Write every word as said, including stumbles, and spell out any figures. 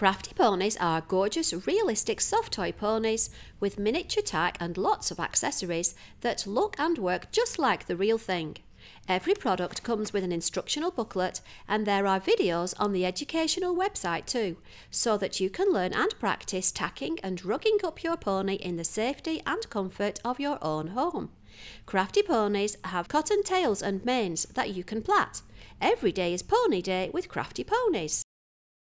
Crafty Ponies are gorgeous, realistic soft toy ponies with miniature tack and lots of accessories that look and work just like the real thing. Every product comes with an instructional booklet, and there are videos on the educational website too, so that you can learn and practice tacking and rugging up your pony in the safety and comfort of your own home. Crafty Ponies have cotton tails and manes that you can plait. Every day is Pony Day with Crafty Ponies.